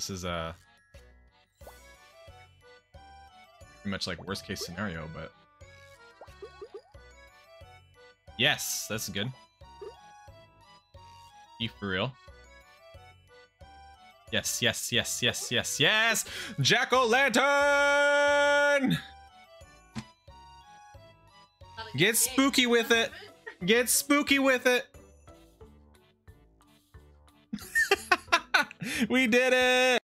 This is pretty much like worst case scenario, but yes, that's good. You for real? Yes, yes, yes, yes, yes, yes! Jack-o'-lantern! Get spooky with it! Get spooky with it! We did it!